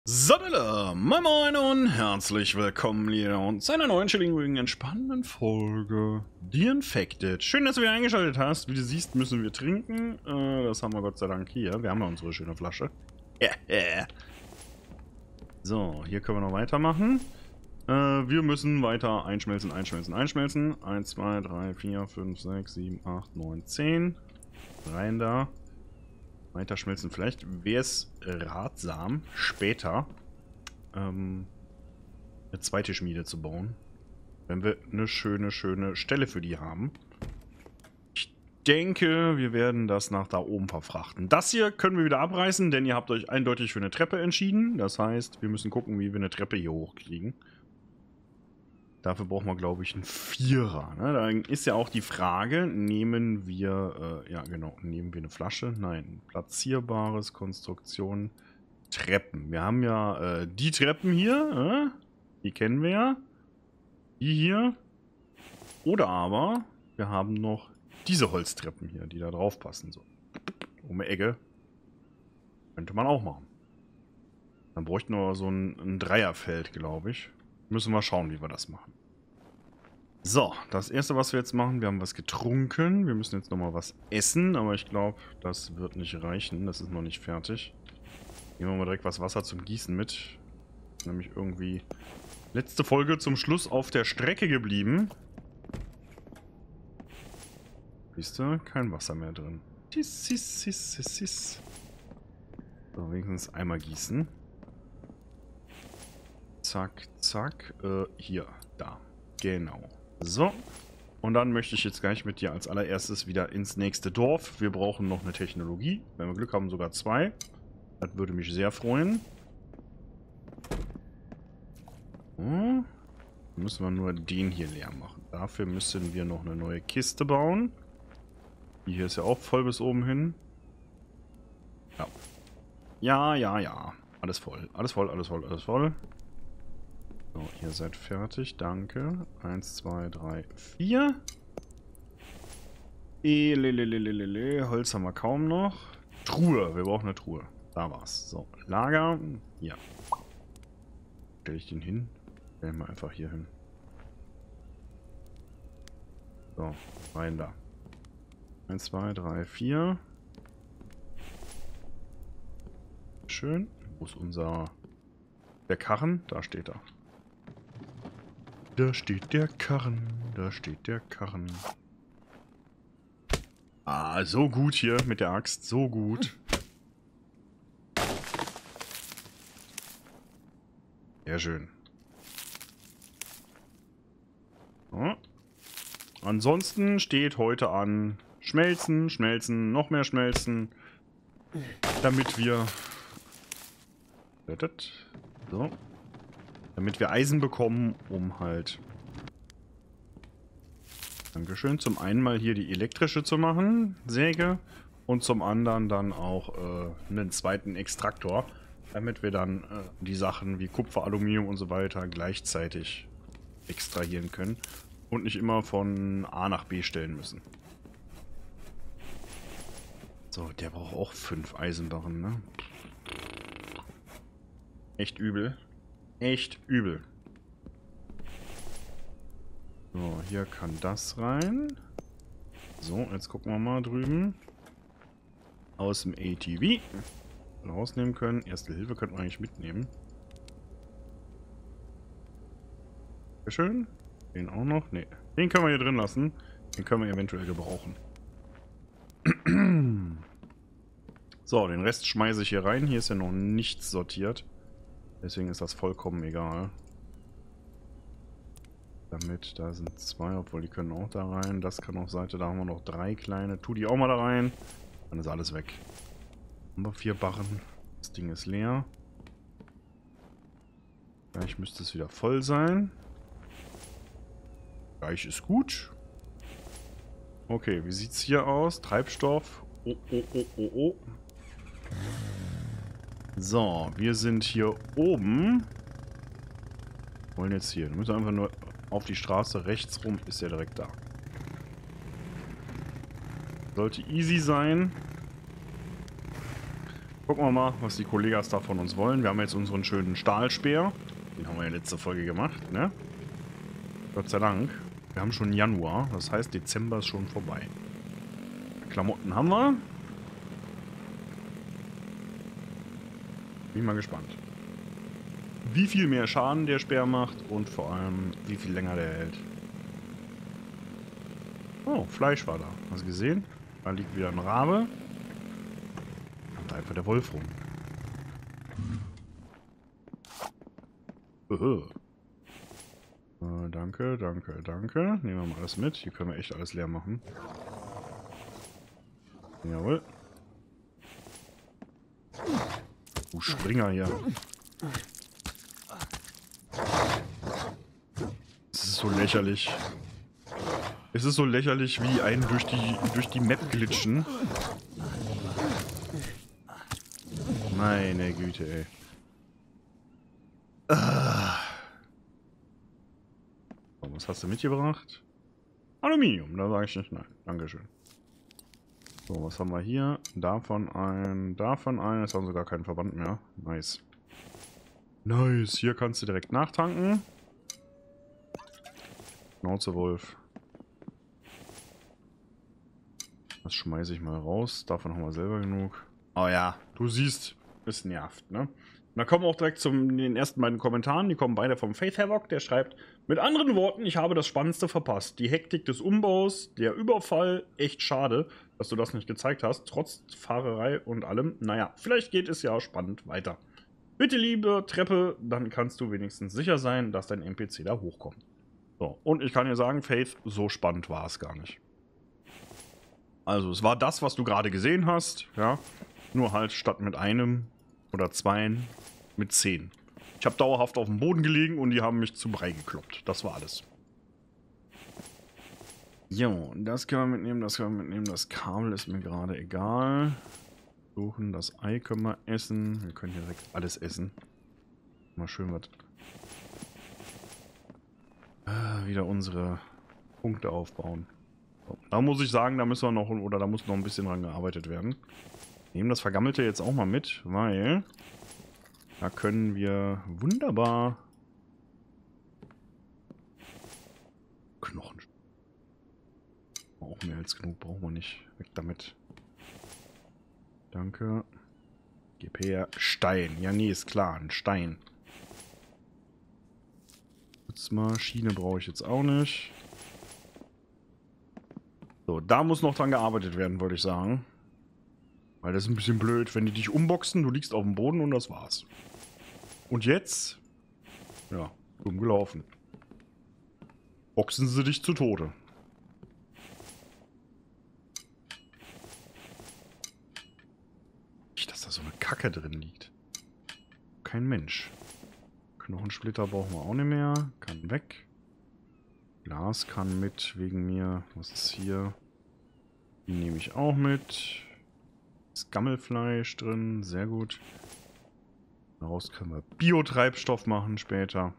Saddele, moin moin und herzlich willkommen hier zu einer neuen chilligen, entspannenden Folge The Infected. Schön, dass du wieder eingeschaltet hast. Wie du siehst, müssen wir trinken. Das haben wir Gott sei Dank hier. Wir haben ja unsere schöne Flasche. So, hier können wir noch weitermachen. Wir müssen weiter einschmelzen. 1, 2, 3, 4, 5, 6, 7, 8, 9, 10. Rein da. Weiterschmelzen. Vielleicht wäre es ratsam, später eine zweite Schmiede zu bauen. Wenn wir eine schöne Stelle für die haben. Ich denke, wir werden das nach da oben verfrachten. Das hier können wir wieder abreißen, denn ihr habt euch eindeutig für eine Treppe entschieden. Das heißt, wir müssen gucken, wie wir eine Treppe hier hochkriegen. Dafür brauchen wir, glaube ich, einen Vierer. Ne? Da ist ja auch die Frage, nehmen wir, nehmen wir eine Flasche? Nein, platzierbares, Konstruktion, Treppen. Wir haben ja die Treppen hier, die kennen wir ja. Die hier. Oder aber, wir haben noch diese Holztreppen hier, die da drauf passen. So. Um die Ecke. Könnte man auch machen. Dann bräuchten wir so ein Dreierfeld, glaube ich. Müssen wir schauen, wie wir das machen. So, das erste, was wir jetzt machen, wir haben was getrunken. Wir müssen jetzt nochmal was essen, aber ich glaube, das wird nicht reichen. Das ist noch nicht fertig. Nehmen wir mal direkt was Wasser zum Gießen mit. Nämlich irgendwie letzte Folge zum Schluss auf der Strecke geblieben. Siehst du? Kein Wasser mehr drin. So, wenigstens einmal gießen. Zack, zack. Hier, da. Genau. So. Und dann möchte ich jetzt gleich mit dir als allererstes wieder ins nächste Dorf. Wir brauchen noch eine Technologie. Wenn wir Glück haben, sogar 2. Das würde mich sehr freuen. So. Müssen wir nur den hier leer machen. Dafür müssen wir noch eine neue Kiste bauen. Die hier ist ja auch voll bis oben hin. Ja. Alles voll. Alles voll. So, ihr seid fertig, danke. 1, 2, 3, 4. Holz haben wir kaum noch. Truhe, wir brauchen eine Truhe. Da war's. So, Lager. Hier. Stelle ich den hin? Stellen wir einfach hier hin. So, rein da. 1, 2, 3, 4. Schön. Wo ist der Karren? Da steht er. Da steht der Karren. Ah, so gut hier mit der Axt. So gut. Sehr schön. So. Ansonsten steht heute an Schmelzen, noch mehr Schmelzen. Damit wir... So. Damit wir Eisen bekommen, um halt... Dankeschön. Zum einen mal hier die elektrische zu machen, Säge. Und zum anderen dann auch einen zweiten Extraktor. Damit wir dann die Sachen wie Kupfer, Aluminium und so weiter gleichzeitig extrahieren können. Und nicht immer von A nach B stellen müssen. So, der braucht auch 5 Eisenbarren, ne? Echt übel. Echt übel. So, hier kann das rein. So, jetzt gucken wir mal drüben. Aus dem ATV. Rausnehmen können. Erste Hilfe könnten wir eigentlich mitnehmen. Sehr schön. Den auch noch? Ne. Den können wir hier drin lassen. Den können wir eventuell gebrauchen. So, den Rest schmeiße ich hier rein. Hier ist ja noch nichts sortiert. Deswegen ist das vollkommen egal. Damit, da sind 2, obwohl die können auch da rein. Das kann auf Seite, da haben wir noch 3 kleine. Tu die auch mal da rein. Dann ist alles weg. Haben wir 4 Barren. Das Ding ist leer. Gleich müsste es wieder voll sein. Gleich ist gut. Okay, wie sieht es hier aus? Treibstoff. Oh. So, wir sind hier oben. Wollen jetzt hier. Wir müssen einfach nur auf die Straße rechts rum. Ist ja direkt da. Sollte easy sein. Gucken wir mal, was die Kollegas da von uns wollen. Wir haben jetzt unseren schönen Stahlspeer. Den haben wir ja letzte Folge gemacht, ne? Gott sei Dank. Wir haben schon Januar, das heißt Dezember ist schon vorbei. Klamotten haben wir. Bin mal gespannt. Wie viel mehr Schaden der Speer macht und vor allem, wie viel länger der hält. Oh, Fleisch war da. Hast du gesehen? Da liegt wieder ein Rabe. Und da einfach der Wolf rum. Danke, danke, danke. Nehmen wir mal alles mit. Hier können wir echt alles leer machen. Jawohl. Du Springer hier. Es ist so lächerlich. Es ist so lächerlich, wie einen durch die Map glitschen. Meine Güte, ey. So, was hast du mitgebracht? Aluminium, da sage ich nicht nein. Dankeschön. So, was haben wir hier? Davon ein, davon ein. Jetzt haben sie gar keinen Verband mehr. Nice. Nice, hier kannst du direkt nachtanken. Schnauze Wolf. Das schmeiße ich mal raus. Davon haben wir selber genug. Oh ja, du siehst, es nervt, ne? Und dann kommen wir auch direkt zu den ersten beiden Kommentaren. Die kommen beide vom Faith Havoc. Der schreibt, mit anderen Worten, ich habe das Spannendste verpasst. Die Hektik des Umbaus, der Überfall, echt schade, dass du das nicht gezeigt hast. Trotz Fahrerei und allem. Naja, vielleicht geht es ja spannend weiter. Bitte, liebe Treppe, dann kannst du wenigstens sicher sein, dass dein NPC da hochkommt. So, und ich kann dir sagen, Faith, so spannend war es gar nicht. Also, es war das, was du gerade gesehen hast, ja. Nur halt statt mit einem oder zweien mit 10. Ich habe dauerhaft auf dem Boden gelegen und die haben mich zu Brei gekloppt. Das war alles. Jo, das können wir mitnehmen, das können wir mitnehmen. Das Kabel ist mir gerade egal. Suchen, das Ei können wir essen. Wir können hier direkt alles essen. Mal schön was. Wieder unsere Punkte aufbauen. So, da muss ich sagen, da müssen wir noch, oder da muss noch ein bisschen dran gearbeitet werden. Nehmen das Vergammelte jetzt auch mal mit, weil da können wir wunderbar Knochen. Auch mehr als genug brauchen wir nicht. Weg damit. Danke. Gib her. Stein. Ja, nee, ist klar. Ein Stein. Schiene brauche ich jetzt auch nicht. So, da muss noch dran gearbeitet werden, würde ich sagen. Weil das ist ein bisschen blöd, wenn die dich umboxen, du liegst auf dem Boden und das war's. Und jetzt? Ja, dumm gelaufen. Boxen sie dich zu Tode. Nicht, dass da so eine Kacke drin liegt. Kein Mensch. Knochensplitter brauchen wir auch nicht mehr. Kann weg. Glas kann mit, wegen mir. Was ist hier? Die nehme ich auch mit. Ist Gammelfleisch drin. Sehr gut. Daraus können wir Biotreibstoff machen später.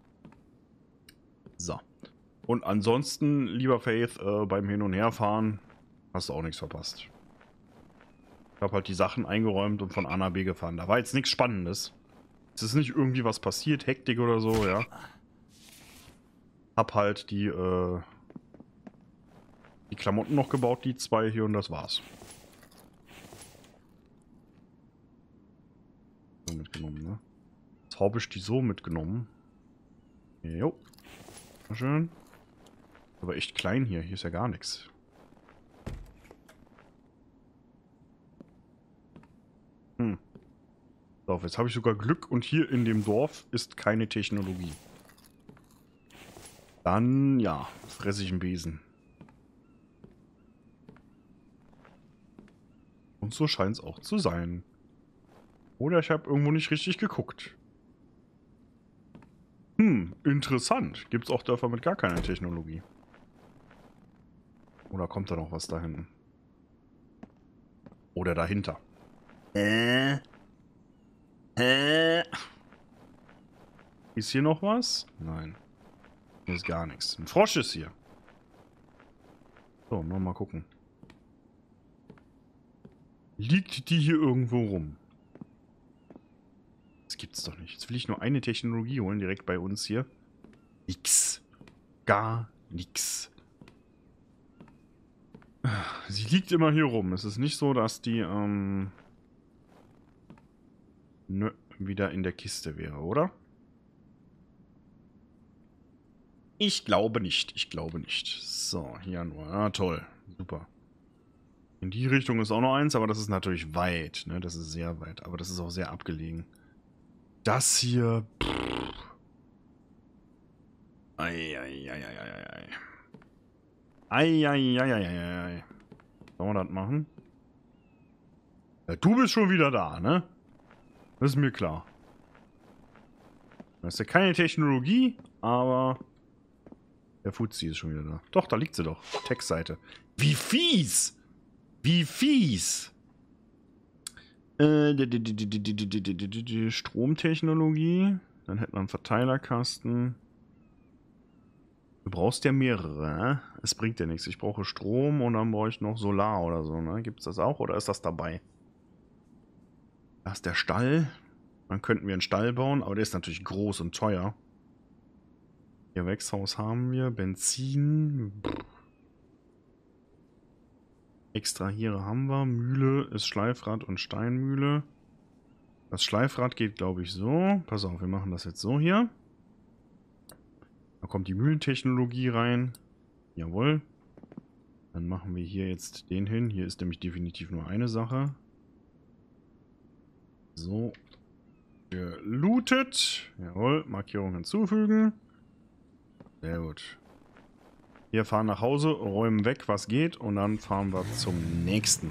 So. Und ansonsten, lieber Faith, beim Hin- und Herfahren hast du auch nichts verpasst. Ich habe halt die Sachen eingeräumt und von A nach B gefahren. Da war jetzt nichts Spannendes. Es ist nicht irgendwie was passiert, Hektik oder so, ja. Hab halt die Klamotten noch gebaut, die zwei hier, und das war's. So mitgenommen, ne? Jetzt habe ich die so mitgenommen. Jo. Schön. Aber echt klein hier. Hier ist ja gar nichts. So, jetzt habe ich sogar Glück und hier in dem Dorf ist keine Technologie. Dann, ja, fresse ich einen Besen. Und so scheint es auch zu sein. Oder ich habe irgendwo nicht richtig geguckt. Interessant. Gibt es auch Dörfer mit gar keiner Technologie? Oder kommt da noch was da hinten? Oder dahinter? Ist hier noch was? Nein. Hier ist gar nichts. Ein Frosch ist hier. So, nochmal gucken. Liegt die hier irgendwo rum? gibt's doch nicht. Jetzt will ich nur eine Technologie holen, direkt bei uns hier. Nix. Gar nix. Sie liegt immer hier rum. Es ist nicht so, dass die, wieder in der Kiste wäre, oder? Ich glaube nicht. Ich glaube nicht. So, hier nur. Ah, toll. Super. In die Richtung ist auch noch eins, aber das ist natürlich weit. Ne? Das ist sehr weit. Aber das ist auch sehr abgelegen. Das hier... Eieieiei. Eieieiei. Sollen wir das machen? Ja, du bist schon wieder da, ne? Das ist mir klar. Das ist ja keine Technologie, aber... Der Fuzzi ist schon wieder da. Doch, da liegt sie doch. Textseite. Wie fies! Wie fies! Stromtechnologie. Dann hätten wir einen Verteilerkasten. Du brauchst ja mehrere. Es bringt ja nichts. Ich brauche Strom und dann brauche ich noch Solar oder so. Ne? Gibt es das auch oder ist das dabei? Da ist der Stall. Dann könnten wir einen Stall bauen, aber der ist natürlich groß und teuer. Gewächshaus haben wir. Benzin. Extrahiere haben wir. Mühle ist Schleifrad und Steinmühle. Das Schleifrad geht, glaube ich, so. Pass auf, wir machen das jetzt so hier. Da kommt die Mühlentechnologie rein. Jawohl. Dann machen wir hier jetzt den hin. Hier ist nämlich definitiv nur eine Sache. So. Gelootet. Jawohl. Markierung hinzufügen. Sehr gut. Wir fahren nach Hause, räumen weg, was geht, und dann fahren wir zum nächsten.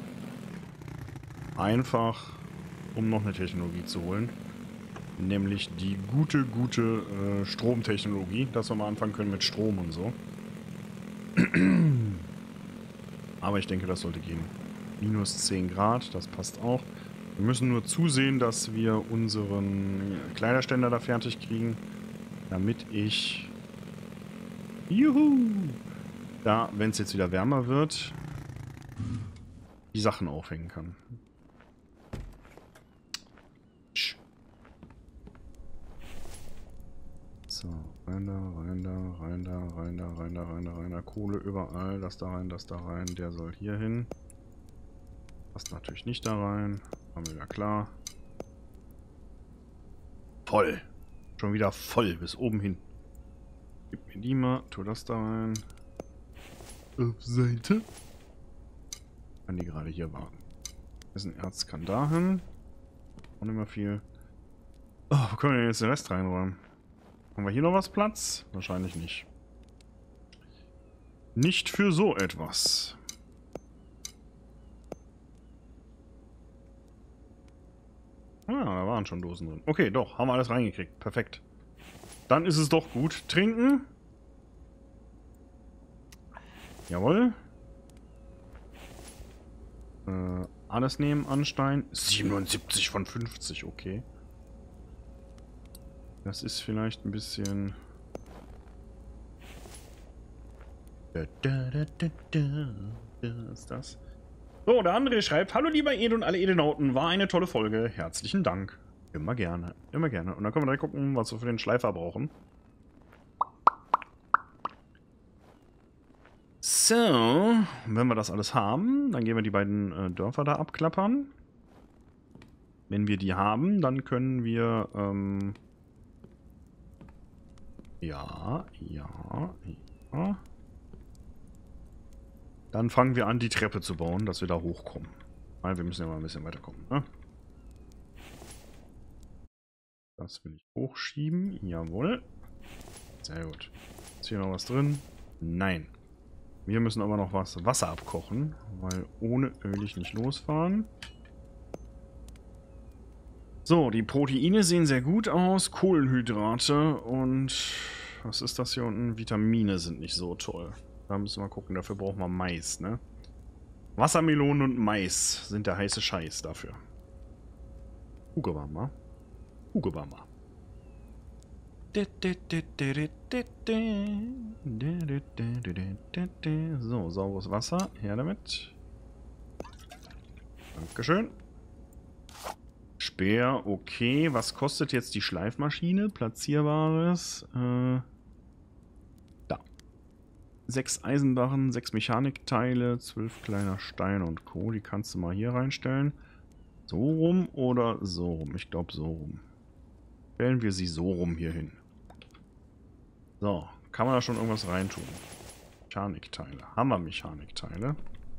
Einfach, um noch eine Technologie zu holen. Nämlich die gute Stromtechnologie, dass wir mal anfangen können mit Strom und so. Aber ich denke, das sollte gehen. Minus 10 Grad, das passt auch. Wir müssen nur zusehen, dass wir unseren Kleiderständer da fertig kriegen, damit ich... Juhu! Da, wenn es jetzt wieder wärmer wird, die Sachen aufhängen kann. So, rein da. Kohle überall, das da rein, der soll hier hin. Passt natürlich nicht da rein. Haben wir ja klar. Voll. Schon wieder voll, bis oben hin. Gib mir die mal, tu das da rein. Auf Seite. Kann die gerade hier warten. Das ist ein Erz, kann da hin. Auch nicht mehr viel. Oh, wo können wir denn jetzt den Rest reinräumen? Haben wir hier noch was Platz? Wahrscheinlich nicht. Nicht für so etwas. Ah, da waren schon Dosen drin. Okay, doch, haben wir alles reingekriegt. Perfekt. Dann ist es doch gut. Trinken. Jawohl. Alles nehmen, Anstein. 77 von 50, okay. Das ist vielleicht ein bisschen... Was ist das? So, der André schreibt: Hallo lieber Ede und alle Edenauten, war eine tolle Folge. Herzlichen Dank. Immer gerne, immer gerne. Und dann können wir direkt gucken, was wir für den Schleifer brauchen. So, wenn wir das alles haben, dann gehen wir die beiden Dörfer da abklappern. Wenn wir die haben, dann können wir... Ja. Dann fangen wir an, die Treppe zu bauen, dass wir da hochkommen. Weil wir müssen ja mal ein bisschen weiterkommen, ne? Das will ich hochschieben. Jawohl. Sehr gut. Ist hier noch was drin? Nein. Wir müssen aber noch Wasser abkochen, weil ohne will ich nicht losfahren. So, die Proteine sehen sehr gut aus. Kohlenhydrate und... Was ist das hier unten? Vitamine sind nicht so toll. Da müssen wir gucken. Dafür brauchen wir Mais, ne? Wassermelonen und Mais sind der heiße Scheiß dafür. Hugebama. Hugebama. So, saures Wasser. Her damit. Dankeschön. Speer, okay. Was kostet jetzt die Schleifmaschine? Platzierbares. Da. 6 Eisenbarren, 6 Mechanikteile, 12 kleiner Steine und Co. Die kannst du mal hier reinstellen. So rum oder so rum? Ich glaube so rum. Stellen wir sie so rum hier hin. So, kann man da schon irgendwas reintun? Mechanikteile. Haben wir Mechanikteile?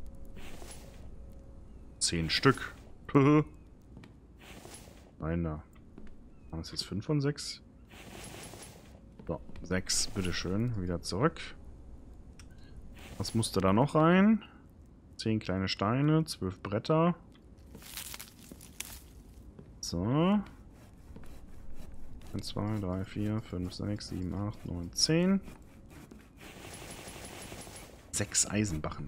10 Stück. Nein, da. Haben es jetzt 5 von 6? So, 6, bitteschön. Wieder zurück. Was musste da noch rein? 10 kleine Steine, 12 Bretter. So. 1, 2, 3, 4, 5, 6, 7, 8, 9, 10. 6 Eisenbarren.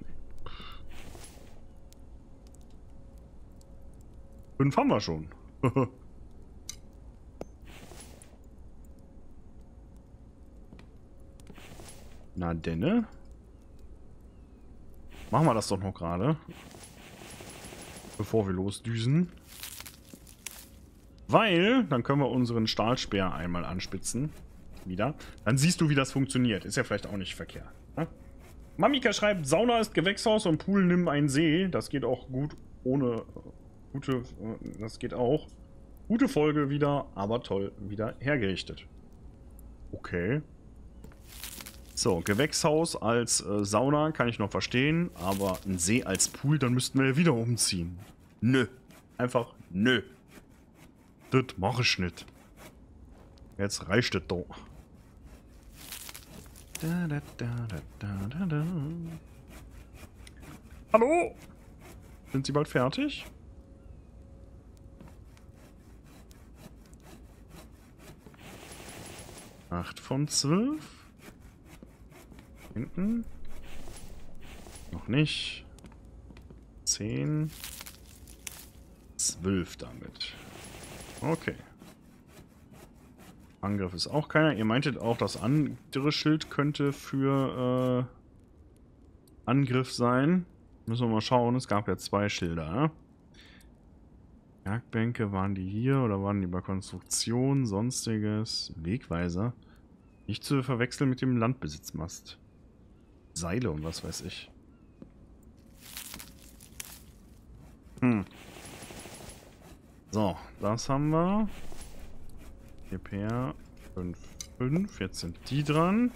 5 haben wir schon. Na denne. Machen wir das doch noch gerade. Bevor wir losdüsen. Weil, dann können wir unseren Stahlspeer einmal anspitzen. Wieder. Dann siehst du, wie das funktioniert. Ist ja vielleicht auch nicht verkehrt. Ne? Mamika schreibt, Sauna ist Gewächshaus und Pool nimm einen See. Das geht auch gut ohne gute... Das geht auch. Gute Folge wieder, aber toll wieder hergerichtet. Okay. So, Gewächshaus als Sauna kann ich noch verstehen, aber ein See als Pool, dann müssten wir ja wieder umziehen. Nö. Einfach nö. Das mach ich nicht. Jetzt reicht es doch. Hallo? Sind Sie bald fertig? Acht von 12. Hinten. Noch nicht. 10. 12 damit. Okay. Angriff ist auch keiner. Ihr meintet auch, das andere Schild könnte für Angriff sein. Müssen wir mal schauen. Es gab ja 2 Schilder. Ja? Werkbänke, waren die hier oder waren die bei Konstruktion? Sonstiges. Wegweiser. Nicht zu verwechseln mit dem Landbesitzmast. Seile und was weiß ich. So, das haben wir. GPR 5, 5. Jetzt sind die dran.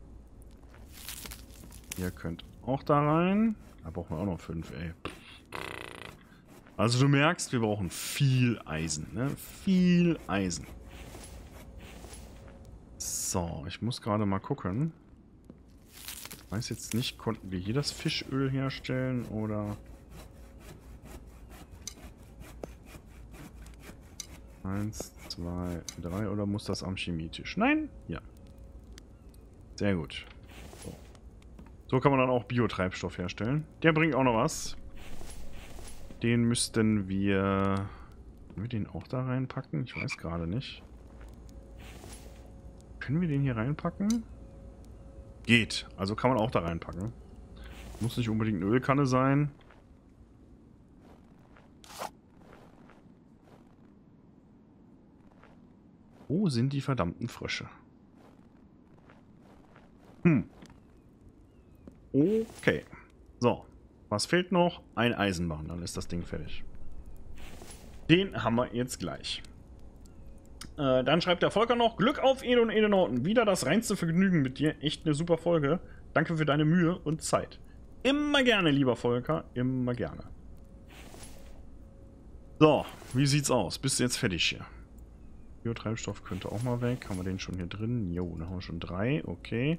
Ihr könnt auch da rein. Da brauchen wir auch noch 5, ey. Also du merkst, wir brauchen viel Eisen, ne? Viel Eisen. So, ich muss gerade mal gucken. Ich weiß jetzt nicht, konnten wir hier das Fischöl herstellen oder... 1, 2, 3 oder muss das am Chemietisch? Nein? Ja. Sehr gut. So. So kann man dann auch Biotreibstoff herstellen. Der bringt auch noch was. Den müssten wir... Können wir den auch da reinpacken? Ich weiß gerade nicht. Können wir den hier reinpacken? Geht. Also kann man auch da reinpacken. Muss nicht unbedingt eine Ölkanne sein. Wo sind die verdammten Frösche? Okay. So. Was fehlt noch? Ein Eisenbahn. Dann ist das Ding fertig. Den haben wir jetzt gleich. Dann schreibt der Volker noch, Glück auf, Ede und Edenauten. Wieder das reinste Vergnügen mit dir. Echt eine super Folge. Danke für deine Mühe und Zeit. Immer gerne, lieber Volker. Immer gerne. So, wie sieht's aus? Bist du jetzt fertig hier? Biotreibstoff könnte auch mal weg. Haben wir den schon hier drin? Jo, da haben wir schon 3. Okay.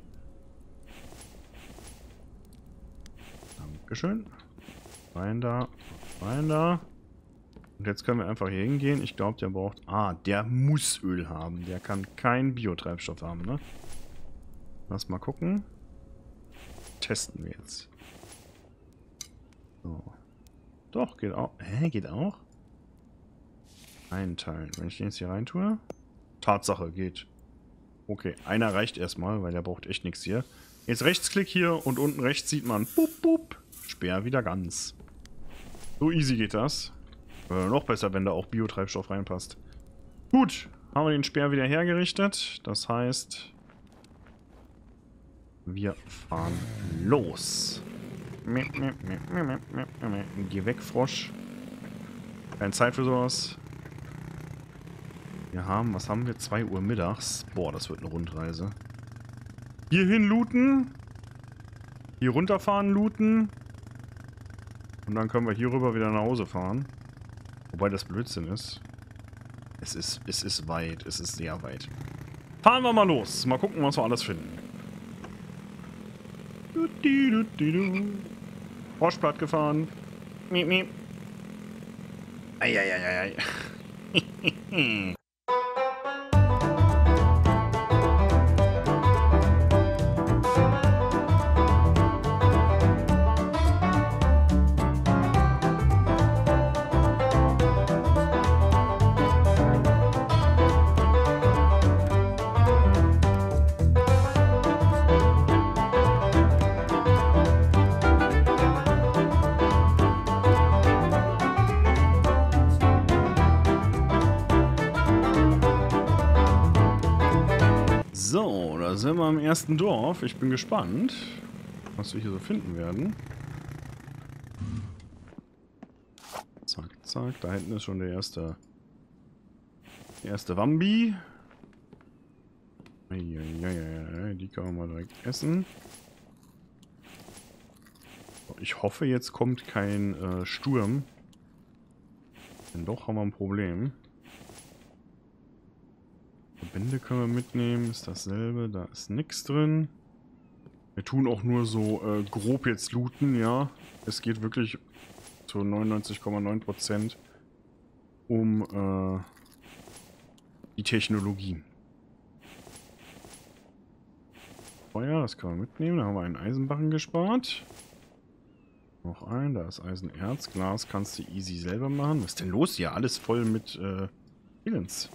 Dankeschön. Rein da. Rein da. Und jetzt können wir einfach hier hingehen. Ich glaube, der braucht... Ah, der muss Öl haben. Der kann keinen Biotreibstoff haben, ne? Lass mal gucken. Testen wir jetzt. So. Doch, geht auch. Hä, geht auch? Einteilen. Wenn ich den jetzt hier rein tue. Tatsache, geht. Okay, einer reicht erstmal, weil der braucht echt nichts hier. Jetzt Rechtsklick hier und unten rechts sieht man. Bup, bup. Speer wieder ganz. So easy geht das. Noch besser, wenn da auch Biotreibstoff reinpasst. Gut, haben wir den Speer wieder hergerichtet. Das heißt, wir fahren los. Geh weg, Frosch. Keine Zeit für sowas. Wir haben, was haben wir? 2 Uhr mittags. Boah, das wird eine Rundreise. Hierhin looten. Hier runterfahren, looten. Und dann können wir hier rüber wieder nach Hause fahren. Wobei das Blödsinn ist. Es ist weit. Es ist sehr weit. Fahren wir mal los. Mal gucken, was wir alles finden. Froschblatt gefahren. Miep, miep. Eieieiei. So, da sind wir im ersten Dorf. Ich bin gespannt, was wir hier so finden werden. Zack, zack. Da hinten ist schon der erste Wambi. Die kann man mal direkt essen. Ich hoffe, jetzt kommt kein Sturm. Denn doch haben wir ein Problem. Verbände können wir mitnehmen. Ist dasselbe. Da ist nichts drin. Wir tun auch nur so grob jetzt looten, ja. Es geht wirklich zu 99,9% um die Technologie. Feuer, das können wir mitnehmen. Da haben wir einen Eisenbarren gespart. Noch ein, da ist Eisenerz. Glas kannst du easy selber machen. Was ist denn los hier? Alles voll mit Dingens.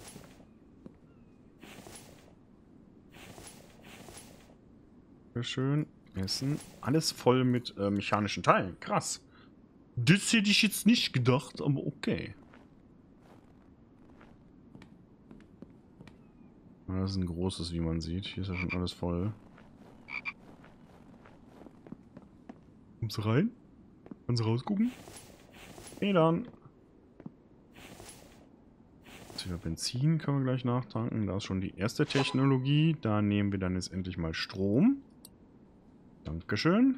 Sehr schön. Essen. Alles voll mit mechanischen Teilen. Krass. Das hätte ich jetzt nicht gedacht, aber okay. Das ist ein großes, wie man sieht. Hier ist ja schon alles voll. Kommst du rein? Kannst du rausgucken? Okay, dann. Jetzt wieder Benzin können wir gleich nachtanken. Da ist schon die erste Technologie. Da nehmen wir dann jetzt endlich mal Strom. Dankeschön.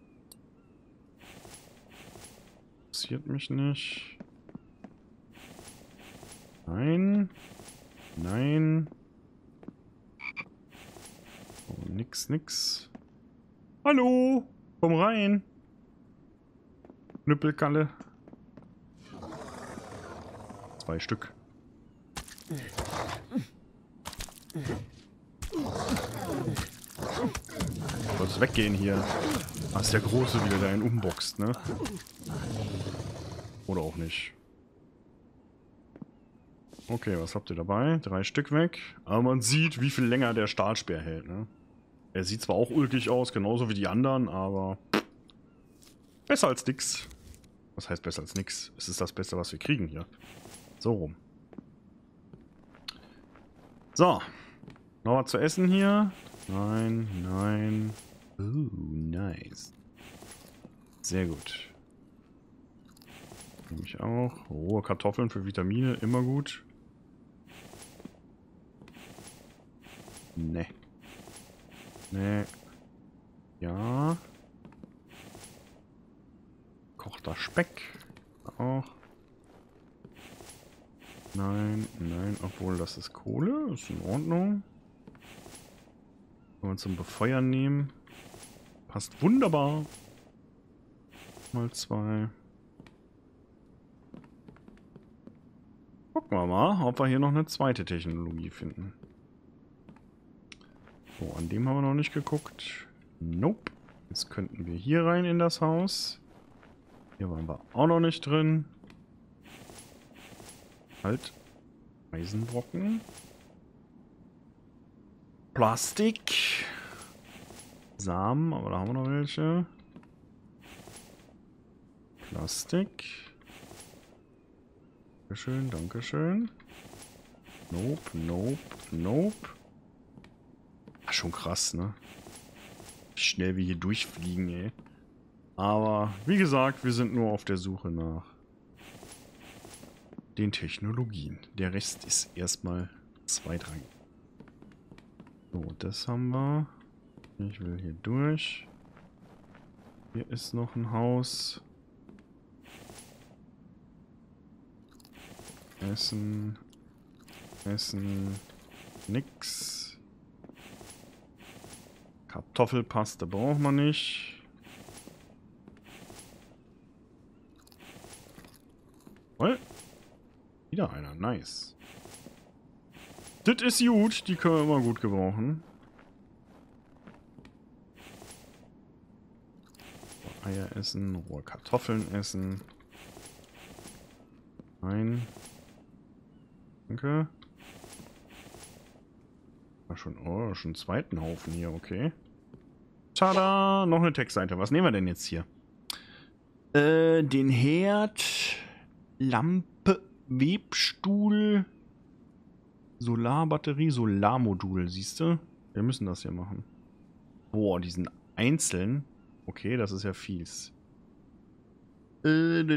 Interessiert mich nicht. Nein. Nein. Oh, nix. Hallo. Komm rein. Knüppelkalle. 2 Stück. Sollst weggehen hier. Ah, ist der Große wieder, der einen umboxt, ne? Oder auch nicht. Okay, was habt ihr dabei? 3 Stück weg. Aber man sieht, wie viel länger der Stahlspeer hält, ne? Er sieht zwar auch ulkig aus, genauso wie die anderen, aber besser als nix. Was heißt besser als nix? Es ist das Beste, was wir kriegen hier. So rum. So. Noch was zu essen hier? Nein. Nice. Sehr gut. Nehme ich auch. Rohe Kartoffeln für Vitamine, immer gut. Ne. Ja. Kochter Speck. Auch. Nein, obwohl das ist Kohle. Ist in Ordnung. Können wir zum Befeuern nehmen. Passt wunderbar. Mal 2. Gucken wir mal, ob wir hier noch eine zweite Technologie finden. So, an dem haben wir noch nicht geguckt. Nope. Jetzt könnten wir hier rein in das Haus. Hier waren wir auch noch nicht drin. Halt. Eisenbrocken. Plastik. Samen, aber da haben wir noch welche. Plastik. Dankeschön, dankeschön. Nope, nope, nope. Ach, schon krass, ne? Wie schnell wir hier durchfliegen, ey. Aber, wie gesagt, wir sind nur auf der Suche nach den Technologien. Der Rest ist erstmal zweitrangig. So, das haben wir. Ich will hier durch. Hier ist noch ein Haus. Essen. Essen. Nix. Kartoffelpaste braucht man nicht. Oh, wieder einer. Nice. Das ist gut. Die können wir immer gut gebrauchen. Eier essen. Rohe Kartoffeln essen. Nein. Danke. Schon einen zweiten Haufen hier, okay. Tada! Noch eine Textseite. Was nehmen wir denn jetzt hier? Den Herd, Lampe, Webstuhl, Solarbatterie, Solarmodul, siehst du? Wir müssen das hier machen. Boah, die sind einzeln. Okay, das ist ja fies. Was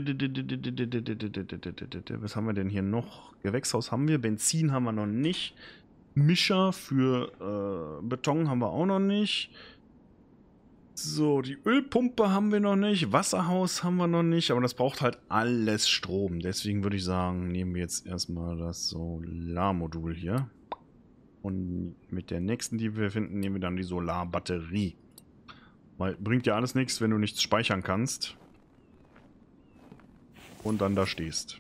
haben wir denn hier noch? Gewächshaus haben wir, Benzin haben wir noch nicht. Mischer für Beton haben wir auch noch nicht. So, die Ölpumpe haben wir noch nicht. Wasserhaus haben wir noch nicht. Aber das braucht halt alles Strom. Deswegen würde ich sagen, nehmen wir jetzt erstmal das Solarmodul hier. Und mit der nächsten, die wir finden, nehmen wir dann die Solarbatterie. Weil bringt ja alles nichts, wenn du nichts speichern kannst. Und dann da stehst.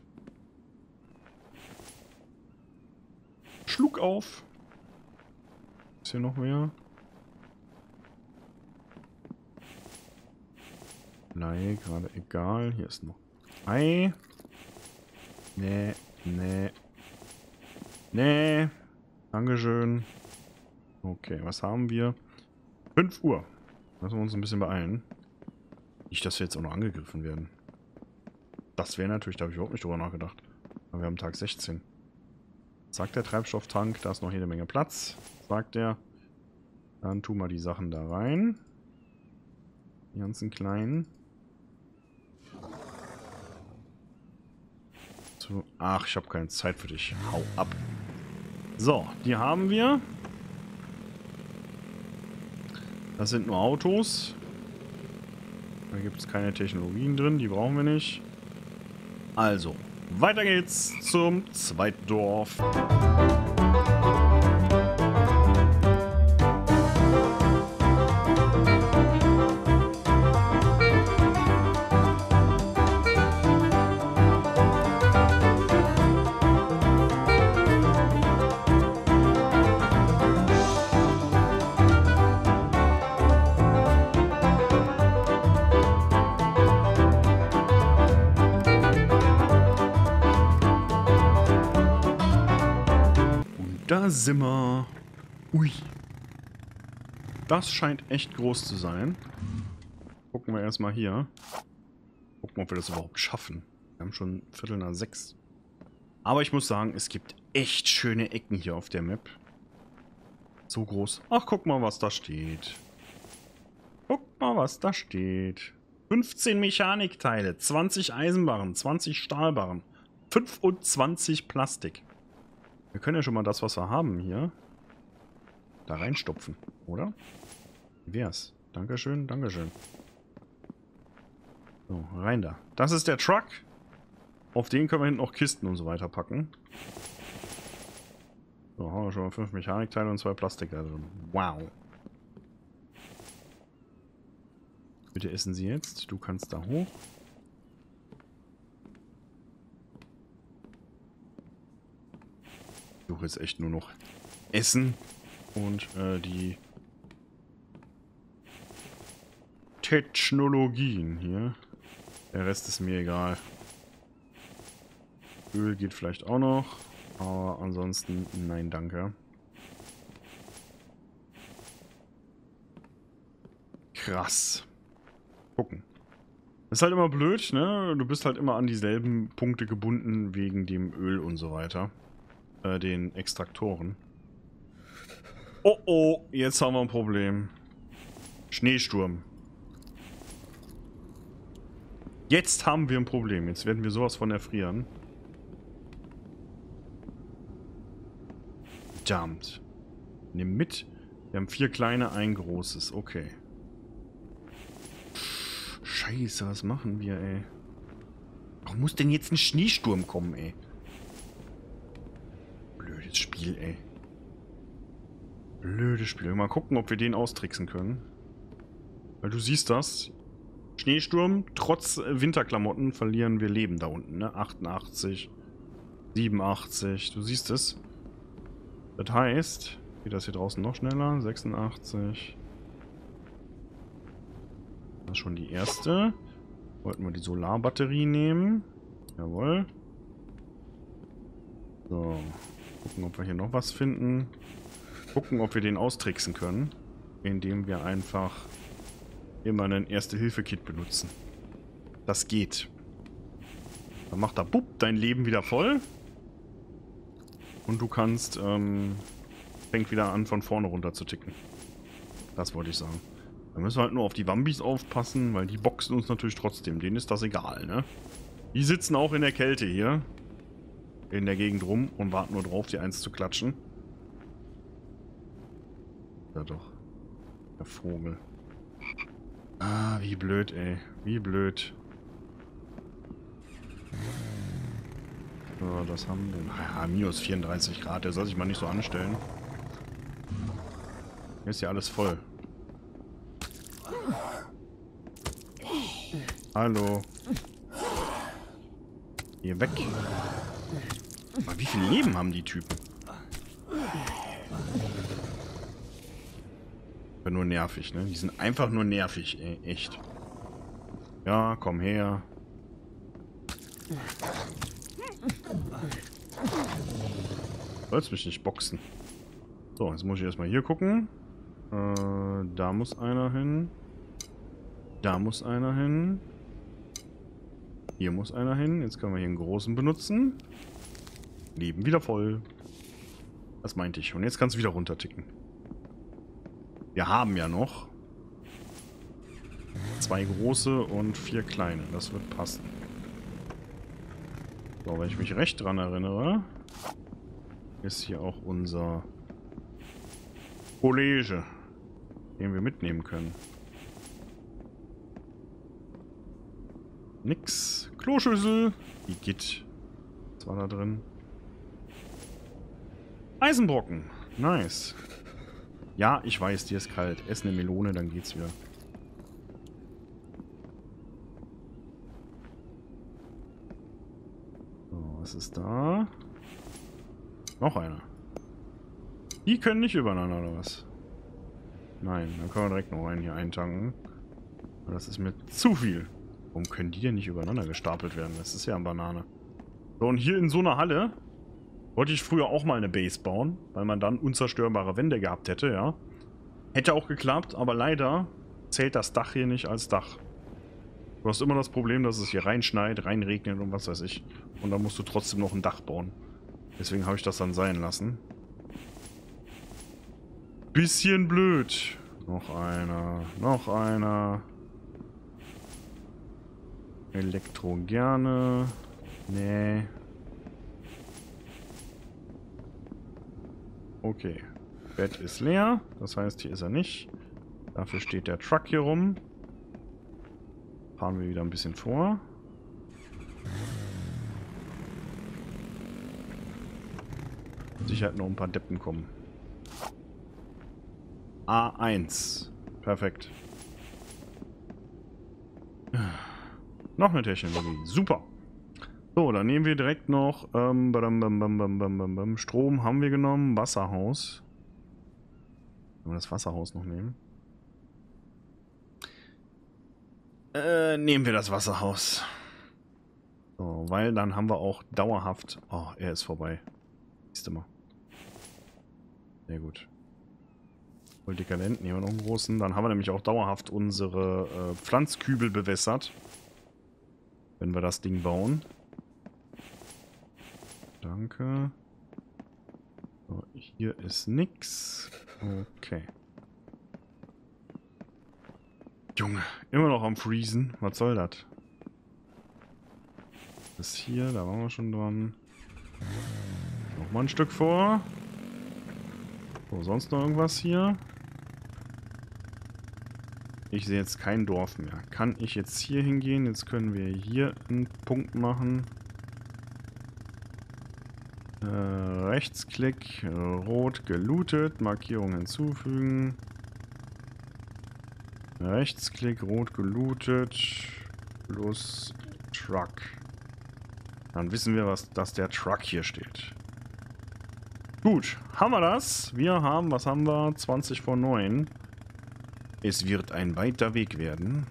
Schluck auf. Ist hier noch mehr? Nein, gerade egal. Hier ist noch Ei. Nee, nee. Nee. Dankeschön. Okay, was haben wir? 5 Uhr. Lassen wir uns ein bisschen beeilen. Nicht, dass wir jetzt auch noch angegriffen werden. Das wäre natürlich, da habe ich überhaupt nicht drüber nachgedacht. Aber wir haben Tag 16. Sagt der Treibstofftank, da ist noch jede Menge Platz. Sagt er. Dann tun wir die Sachen da rein. Die ganzen kleinen. So. Ach, ich habe keine Zeit für dich. Hau ab. So, die haben wir. Das sind nur Autos. Da gibt es keine Technologien drin, die brauchen wir nicht. Also, weiter geht's zum zweiten Dorf. Da sind wir. Ui. Das scheint echt groß zu sein. Gucken wir erstmal hier. Gucken, ob wir das überhaupt schaffen. Wir haben schon 5:45. Aber ich muss sagen, es gibt echt schöne Ecken hier auf der Map. So groß. Ach, guck mal, was da steht. Guck mal, was da steht. 15 Mechanikteile, 20 Eisenbarren, 20 Stahlbarren, 25 Plastik. Wir können ja schon mal das, was wir haben hier, da reinstopfen, oder? Wie wär's? Dankeschön, Dankeschön. So, rein da. Das ist der Truck. Auf den können wir hinten auch Kisten und so weiter packen. So, haben wir schon mal 5 Mechanikteile und 2 Plastikteile drin. Wow. Bitte essen Sie jetzt. Du kannst da hoch. Ich suche jetzt echt nur noch Essen und die Technologien hier. Der Rest ist mir egal. Öl geht vielleicht auch noch, aber ansonsten nein, danke. Krass. Gucken. Ist halt immer blöd, ne? Du bist halt immer an dieselben Punkte gebunden wegen dem Öl und so weiter. Den Extraktoren. Oh oh, jetzt haben wir ein Problem. Schneesturm. Jetzt haben wir ein Problem. Jetzt werden wir sowas von erfrieren. Verdammt. Nimm mit. Wir haben 4 kleine, ein großes. Okay. Scheiße, was machen wir, ey? Warum muss denn jetzt ein Schneesturm kommen, ey? Blödes Spiel, ey. Blödes Spiel. Mal gucken, ob wir den austricksen können. Weil du siehst das. Schneesturm, trotz Winterklamotten verlieren wir Leben da unten, ne? 88, 87, du siehst es. Das heißt, geht das hier draußen noch schneller? 86. Das ist schon die erste. Wollten wir die Solarbatterie nehmen. Jawohl. So. Gucken, ob wir hier noch was finden. Gucken, ob wir den austricksen können. Indem wir einfach immer einen Erste-Hilfe-Kit benutzen. Das geht. Dann macht er bupp dein Leben wieder voll. Und du kannst, fängt wieder an von vorne runter zu ticken. Das wollte ich sagen. Da müssen wir halt nur auf die Wambis aufpassen, weil die boxen uns natürlich trotzdem. Denen ist das egal, ne? Die sitzen auch in der Kälte hier. In der Gegend rum und warten nur drauf, die Eins zu klatschen. Ja doch. Der Vogel. Ah, wie blöd, ey. Wie blöd. So, das haben wir. Ja, minus 34 Grad. Der soll sich mal nicht so anstellen. Hier ist ja alles voll. Hallo. Hier weg. Aber wie viel Leben haben die Typen? Aber nur nervig, ne? Die sind einfach nur nervig, ey. Echt. Ja, komm her. Sollst mich nicht boxen. So, jetzt muss ich erstmal hier gucken. Da muss einer hin. Da muss einer hin. Hier muss einer hin. Jetzt können wir hier einen großen benutzen. Leben wieder voll. Das meinte ich. Und jetzt kannst du wieder runterticken. Wir haben ja noch 2 große und 4 kleine. Das wird passen. So, wenn ich mich recht dran erinnere, ist hier auch unser Kollege, den wir mitnehmen können. Nix. Kloschüssel. Die geht. Was war da drin? Eisenbrocken. Nice. Ja, ich weiß, dir ist kalt. Ess eine Melone, dann geht's wieder. So, was ist da? Noch einer. Die können nicht übereinander, oder was? Nein, dann können wir direkt noch einen hier eintanken. Aber das ist mir zu viel. Warum können die denn nicht übereinander gestapelt werden? Das ist ja eine Banane. So, und hier in so einer Halle wollte ich früher auch mal eine Base bauen, weil man dann unzerstörbare Wände gehabt hätte, ja. Hätte auch geklappt, aber leider zählt das Dach hier nicht als Dach. Du hast immer das Problem, dass es hier reinschneit, reinregnet und was weiß ich. Und dann musst du trotzdem noch ein Dach bauen. Deswegen habe ich das dann sein lassen. Bisschen blöd. Noch einer, noch einer. Elektro gerne. Nee. Okay. Bett ist leer. Das heißt, hier ist er nicht. Dafür steht der Truck hier rum. Fahren wir wieder ein bisschen vor. Mit Sicherheit noch ein paar Deppen kommen. A1. Perfekt. Noch eine Technologie. Super. So, dann nehmen wir direkt noch Strom haben wir genommen. Wasserhaus. Wollen wir das Wasserhaus noch nehmen? Nehmen wir das Wasserhaus. So, weil dann haben wir auch dauerhaft... Oh, er ist vorbei. Siehst du mal. Sehr gut. Voll dekadent. Nehmen wir noch einen großen. Dann haben wir nämlich auch dauerhaft unsere Pflanzkübel bewässert. wenn wir das Ding bauen. Danke. So, hier ist nix. Okay. Junge, immer noch am Freezen. Was soll das? Das hier, da waren wir schon dran. Nochmal ein Stück vor. So, sonst noch irgendwas hier? Ich sehe jetzt kein Dorf mehr. Kann ich jetzt hier hingehen? Jetzt können wir hier einen Punkt machen. Rechtsklick, rot gelootet, Markierung hinzufügen. Rechtsklick, rot gelootet, plus Truck. Dann wissen wir, dass der Truck hier steht. Gut, haben wir das? Wir haben, was haben wir? 20 vor 9. Es wird ein weiter Weg werden.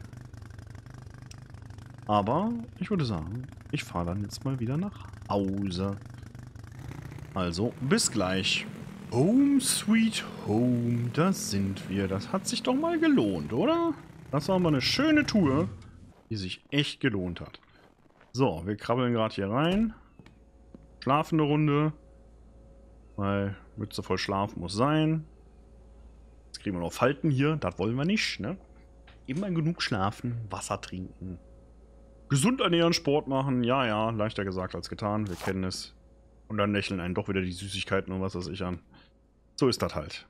Aber ich würde sagen, ich fahre dann jetzt mal wieder nach Hause. Also, bis gleich. Home sweet home, da sind wir. Das hat sich doch mal gelohnt, oder? Das war mal eine schöne Tour, die sich echt gelohnt hat. So, wir krabbeln gerade hier rein. Schlafende Runde. Weil Mütze voll Schlaf muss sein. Jetzt kriegen wir noch Falten hier. Das wollen wir nicht, ne? Immer genug schlafen, Wasser trinken. Gesund ernähren, Sport machen. Ja, ja, leichter gesagt als getan. Wir kennen es. Und dann lächeln einen doch wieder die Süßigkeiten und was weiß ich an. So ist das halt.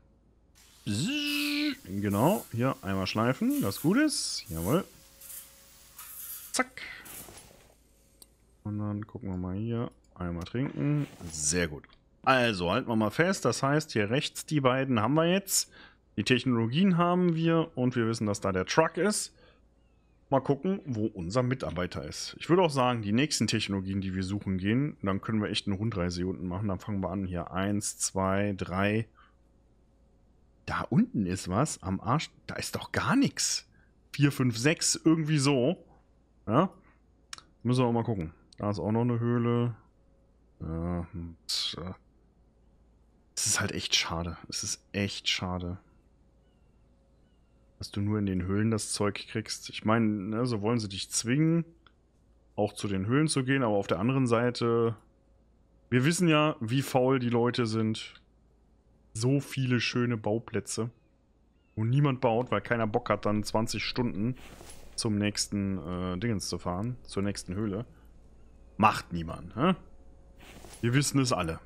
Genau, hier einmal schleifen, das gut ist. Jawohl. Zack. Und dann gucken wir mal hier. Einmal trinken. Sehr gut. Also, halten wir mal fest. Das heißt, hier rechts die beiden haben wir jetzt. Die Technologien haben wir und wir wissen, dass da der Truck ist. Mal gucken, wo unser Mitarbeiter ist. Ich würde auch sagen, die nächsten Technologien, die wir suchen gehen, dann können wir echt eine Rundreise hier unten machen. Dann fangen wir an. Hier 1, 2, 3. Da unten ist was am Arsch. Da ist doch gar nichts. 4, 5, 6, irgendwie so. Ja. Müssen wir auch mal gucken. Da ist auch noch eine Höhle. Es ist halt echt schade. Es ist echt schade. Dass du nur in den Höhlen das Zeug kriegst. Ich meine, ne, so wollen sie dich zwingen, auch zu den Höhlen zu gehen, aber auf der anderen Seite, wir wissen ja, wie faul die Leute sind. So viele schöne Bauplätze, wo niemand baut, weil keiner Bock hat, dann 20 Stunden zum nächsten Dingens zu fahren, zur nächsten Höhle. Macht niemand, hä? Wir wissen es alle.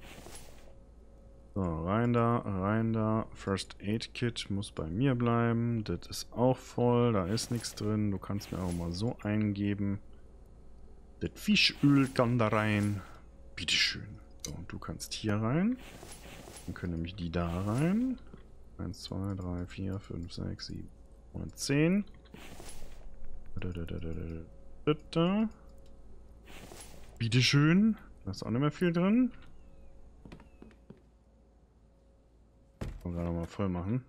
So, rein da. First Aid Kit muss bei mir bleiben. Das ist auch voll, da ist nichts drin. Du kannst mir auch mal so eingeben. Das Fischöl kann da rein. Bitteschön. So, und du kannst hier rein. Dann können nämlich die da rein. 1, 2, 3, 4, 5, 6, 7, 9, 10. Bitteschön. Da ist auch nicht mehr viel drin. Gerade mal voll machen.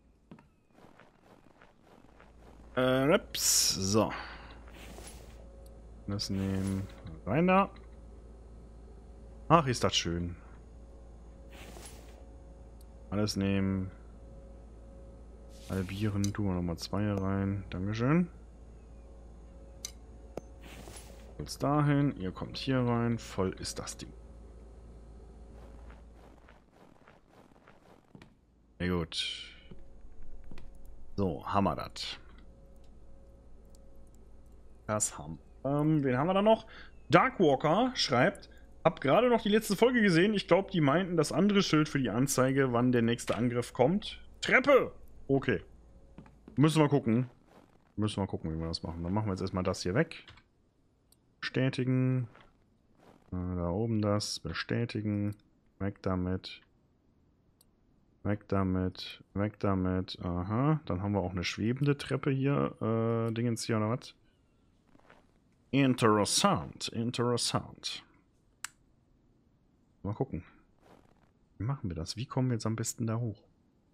Reps. So. Das nehmen. Rein da. Ach, ist das schön. Alles nehmen. Halbieren. Tun wir nochmal 2 rein. Dankeschön. Jetzt dahin. Ihr kommt hier rein. Voll ist das Ding. Na gut. So, haben wir das. Das haben. Wen haben wir da noch? Darkwalker schreibt, hab gerade noch die letzte Folge gesehen. Ich glaube, die meinten das andere Schild für die Anzeige, wann der nächste Angriff kommt. Treppe! Okay. Müssen wir gucken. Müssen wir gucken, wie wir das machen. Dann machen wir jetzt erstmal das hier weg. Bestätigen. Da oben das. Bestätigen. Weg damit. Weg damit. Weg damit. Aha. Dann haben wir auch eine schwebende Treppe hier. Dingens hier oder was? Interessant. Interessant. Mal gucken. Wie machen wir das? Wie kommen wir jetzt am besten da hoch?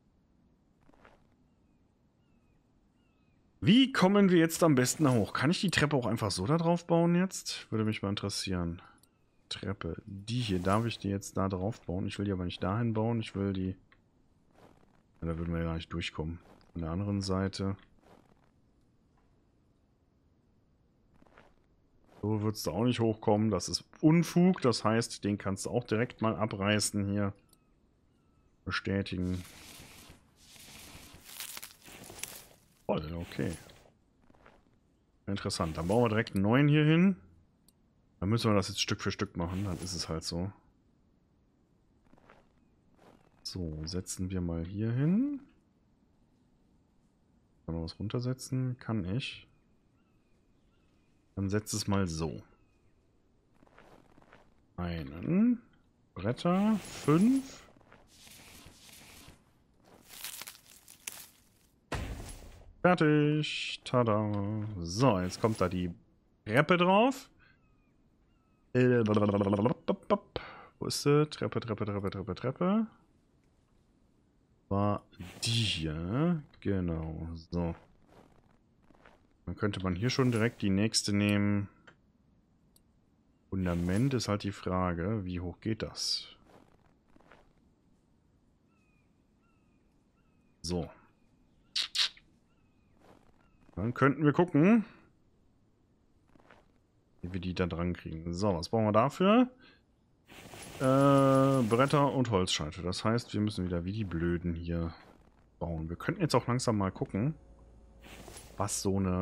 Wie kommen wir jetzt am besten da hoch? Kann ich die Treppe auch einfach so da drauf bauen jetzt? Würde mich mal interessieren. Treppe. Die hier. Darf ich die jetzt da drauf bauen? Ich will die aber nicht dahin bauen. Ich will die... Ja, da würden wir ja gar nicht durchkommen. Von der anderen Seite. So würdest du auch nicht hochkommen. Das ist Unfug. Das heißt, den kannst du auch direkt mal abreißen hier. Bestätigen. Voll, okay. Interessant. Dann bauen wir direkt einen neuen hier hin. Dann müssen wir das jetzt Stück für Stück machen. Dann ist es halt so. So, setzen wir mal hier hin. Kann man was runtersetzen? Kann ich. Dann setze es mal so. Einen. Bretter. 5. Fertig. Tada. So, jetzt kommt da die Treppe drauf. Wo ist sie? Treppe. War die hier. Genau. So. Dann könnte man hier schon direkt die nächste nehmen. Fundament ist halt die Frage, wie hoch geht das? So. Dann könnten wir gucken, wie wir die da dran kriegen. So, was brauchen wir dafür? Bretter und Holzscheite. Das heißt, wir müssen wieder wie die Blöden hier bauen. Wir könnten jetzt auch langsam mal gucken, was so eine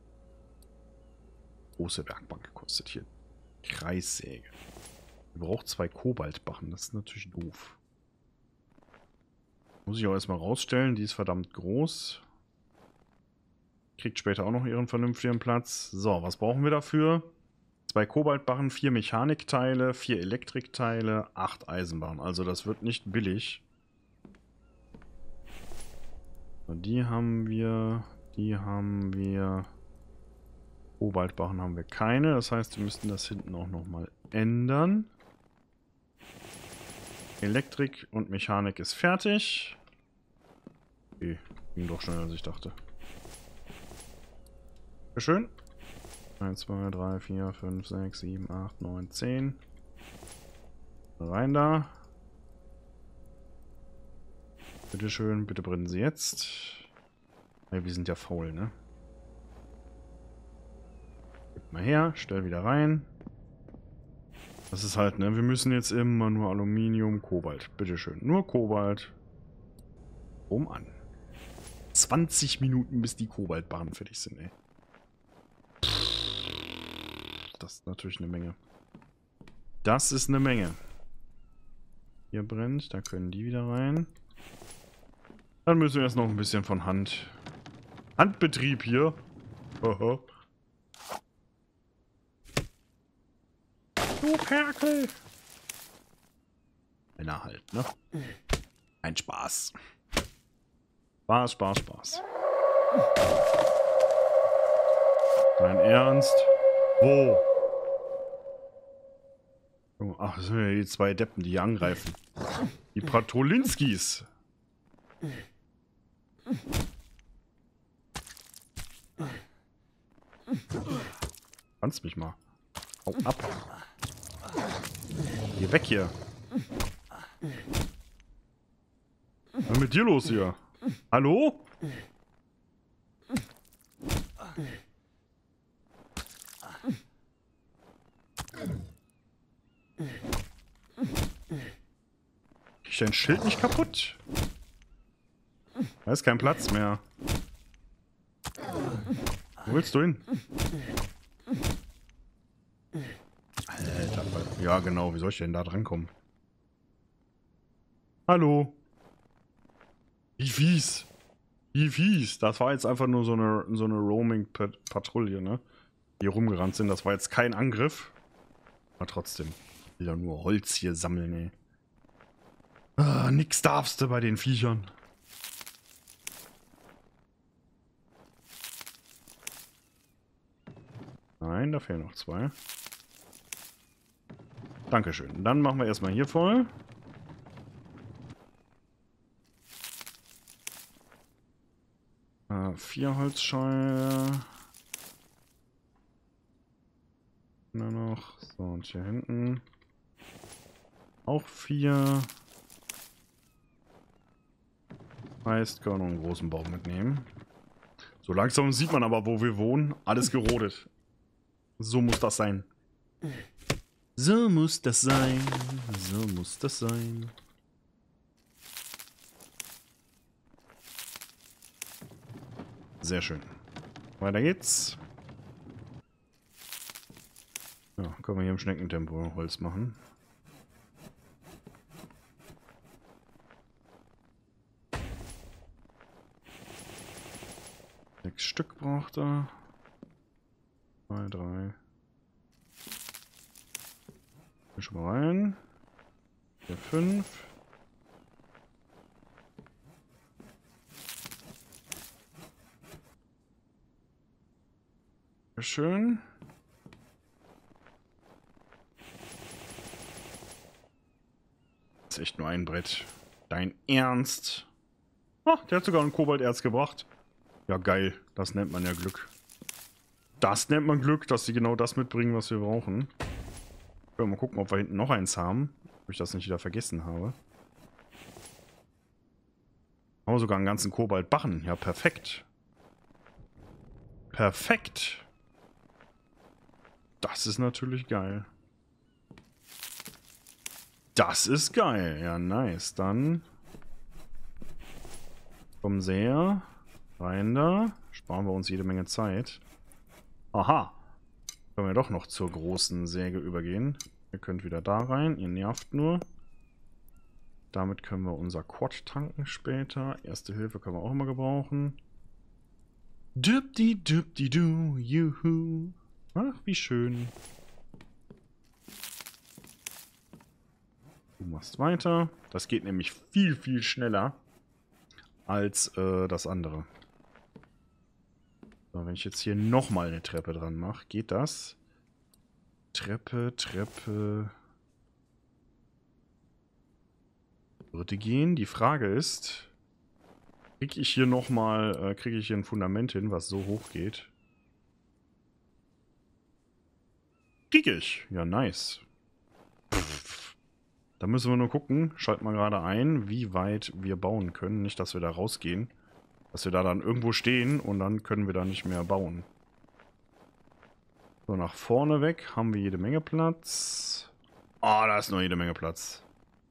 große Werkbank kostet hier. Kreissäge. Wir brauchen 2 Kobaltbarren. Das ist natürlich doof. Muss ich auch erstmal rausstellen. Die ist verdammt groß. Kriegt später auch noch ihren vernünftigen Platz. So, was brauchen wir dafür? 2 Kobaltbarren, 4 Mechanikteile, 4 Elektrikteile, 8 Eisenbarren. Also das wird nicht billig. Die haben wir. Kobaltbarren haben wir keine. Das heißt, wir müssten das hinten auch nochmal ändern. Elektrik und Mechanik ist fertig. Okay, ging doch schneller als ich dachte. Sehr schön. 1, 2, 3, 4, 5, 6, 7, 8, 9, 10. Rein da. Bitteschön, bitte brennen Sie jetzt. Hey, wir sind ja faul, ne? Gib mal her, stell wieder rein. Das ist halt, ne? Wir müssen jetzt immer nur Aluminium, Kobalt. Bitteschön. Nur Kobalt. An. 20 Minuten, bis die Kobaltbarren fertig sind, ey. Das ist natürlich eine Menge. Das ist eine Menge. Hier brennt, da können die wieder rein. Dann müssen wir jetzt noch ein bisschen von Handbetrieb hier. Du Kerkel! Männer halt, ne? Ein Spaß. Spaß. Dein Ernst? Wo? Ach, das sind ja die 2 Deppen, die hier angreifen. Die Patolinskis. Kannst mich mal. Hau ab. Geh weg hier. Was ist mit dir los hier? Hallo? Ist dein Schild nicht kaputt? Da ist kein Platz mehr. Wo willst du hin? Alter, ja genau, wie soll ich denn da drankommen? Hallo? Wie fies? Wie fies? Das war jetzt einfach nur so eine Roaming-Patrouille, ne? Die hier rumgerannt sind. Das war jetzt kein Angriff. Aber trotzdem. Ich will ja nur Holz hier sammeln, ey. Ah, nix darfst du bei den Viechern. Nein, da fehlen noch 2. Dankeschön. Dann machen wir erstmal hier voll. Ah, 4 Holzscheue. Nur noch. So, und hier hinten. Auch 4. Heißt, können wir noch einen großen Baum mitnehmen. So langsam sieht man aber, wo wir wohnen. Alles gerodet. So muss das sein. So muss das sein. So muss das sein. Sehr schön. Weiter geht's. Ja, können wir hier im Schneckentempo Holz machen. Sechs Stück braucht er. 2, 3. Hier schon mal rein. Hier 5. Sehr schön. Das ist echt nur ein Brett. Dein Ernst? Oh, der hat sogar ein Kobalterz gebracht. Ja, geil. Das nennt man ja Glück. Das nennt man Glück, dass sie genau das mitbringen, was wir brauchen. Mal gucken, ob wir hinten noch eins haben. Ob ich das nicht wieder vergessen habe. Haben wir sogar einen ganzen Kobaltbarren. Ja, perfekt. Perfekt. Das ist natürlich geil. Das ist geil. Ja, nice. Dann kommen Sie her. Rein da. Sparen wir uns jede Menge Zeit. Aha. Können wir doch noch zur großen Säge übergehen. Ihr könnt wieder da rein. Ihr nervt nur. Damit können wir unser Quad tanken später. Erste Hilfe können wir auch immer gebrauchen. Dupdi-dupdi-du. Juhu. Ach, wie schön. Du machst weiter. Das geht nämlich viel, viel schneller als das andere. So, wenn ich jetzt hier nochmal eine Treppe dran mache, geht das? Treppe, Treppe. Würde gehen. Die Frage ist, kriege ich hier nochmal, kriege ich hier ein Fundament hin, was so hoch geht? Kriege ich. Ja, nice. Da müssen wir nur gucken, schalten wir gerade ein, wie weit wir bauen können. Nicht, dass wir da rausgehen. Dass wir da dann irgendwo stehen und dann können wir da nicht mehr bauen. So, nach vorne weg haben wir jede Menge Platz. Ah, da ist noch jede Menge Platz.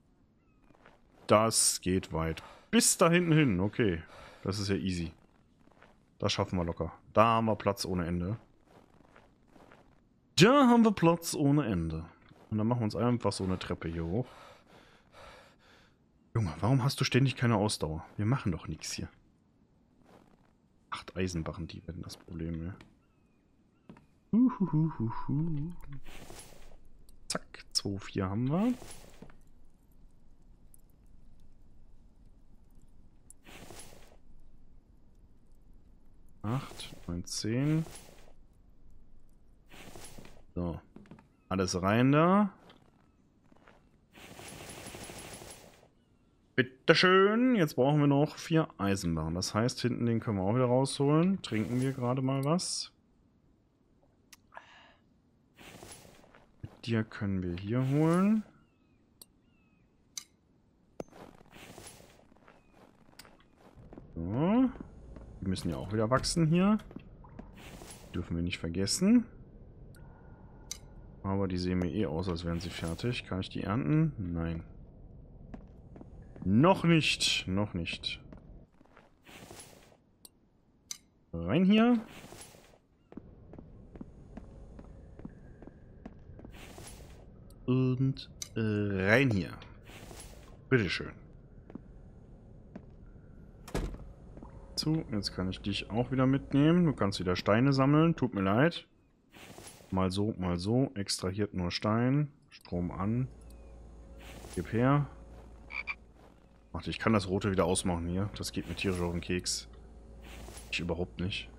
Das geht weit. Bis da hinten hin, okay. Das ist ja easy. Das schaffen wir locker. Da haben wir Platz ohne Ende. Da haben wir Platz ohne Ende. Und dann machen wir uns einfach so eine Treppe hier hoch. Junge, warum hast du ständig keine Ausdauer? Wir machen doch nichts hier. 8 Eisenbarren, die werden das Problem, ja. Zack, 2, 4 haben wir. Acht, 9, 10. So. Alles rein da. Bitteschön. Jetzt brauchen wir noch 4 Eisenbarren. Das heißt, hinten den können wir auch wieder rausholen. Trinken wir gerade mal was. Mit dir können wir hier holen. So. Die müssen ja auch wieder wachsen hier. Dürfen wir nicht vergessen. Aber die sehen mir eh aus, als wären sie fertig. Kann ich die ernten? Nein. Noch nicht. Noch nicht. Rein hier. Und rein hier. Bitteschön. So, jetzt kann ich dich auch wieder mitnehmen. Du kannst wieder Steine sammeln. Tut mir leid. Mal so, mal so. Extrahiert nur Stein. Strom an. Gib her. Warte, ich kann das Rote wieder ausmachen hier. Das geht mir tierisch auf den Keks. Ich überhaupt nicht.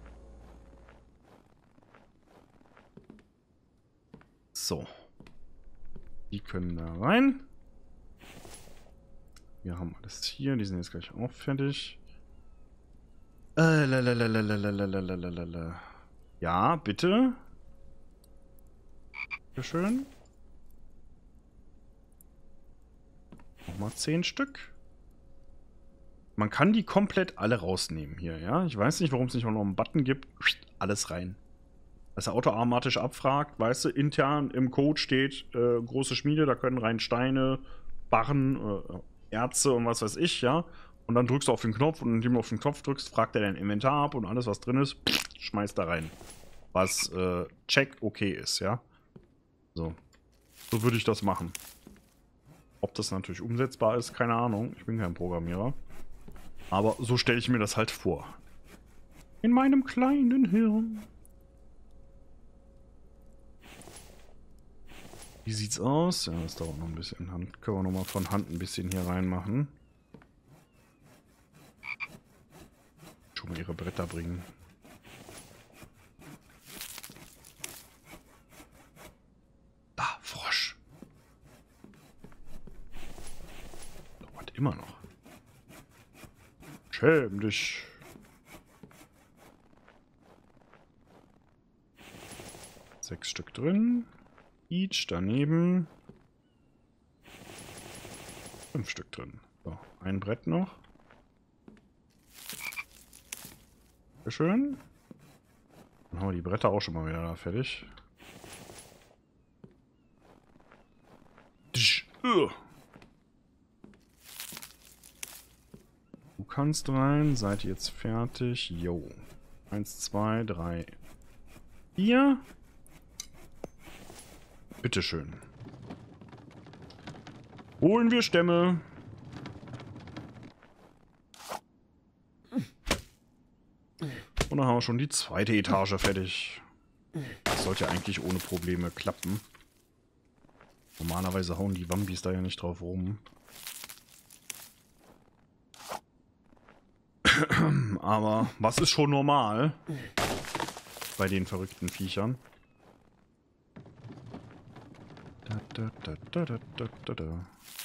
So. Die können da rein. Wir haben alles hier. Die sind jetzt gleich auch fertig. Ja, bitte. Schön. Nochmal 10 Stück. Man kann die komplett alle rausnehmen hier, ja. Ich weiß nicht, warum es nicht auch noch einen Button gibt. Alles rein. dass er automatisch abfragt, weißt du, intern im Code steht, große Schmiede, da können rein Steine, Barren, Erze und was weiß ich, ja. Und dann drückst du auf den Knopf und indem du auf den Knopf drückst, fragt er dein Inventar ab und alles, was drin ist, schmeißt da rein. Was check okay ist, ja. So. So würde ich das machen. Ob das natürlich umsetzbar ist, keine Ahnung. Ich bin kein Programmierer. Aber so stelle ich mir das halt vor. In meinem kleinen Hirn. Wie sieht's aus? Ja, das dauert noch ein bisschen. Hand können wir nochmal von Hand ein bisschen hier reinmachen. Schon mal ihre Bretter bringen. Da, Frosch. Dauert immer noch. Schäm dich. Sechs Stück drin. Each daneben. 5 Stück drin. So, ein Brett noch. Sehr schön. Dann haben wir die Bretter auch schon mal wieder da fertig. Du kannst rein. Seid ihr jetzt fertig? Jo. 1, 2, 3, 4. Bitteschön. Holen wir Stämme. Und dann haben wir schon die zweite Etage fertig. Das sollte eigentlich ohne Probleme klappen. Normalerweise hauen die Wambis da ja nicht drauf rum. Aber was ist schon normal bei den verrückten Viechern? Da.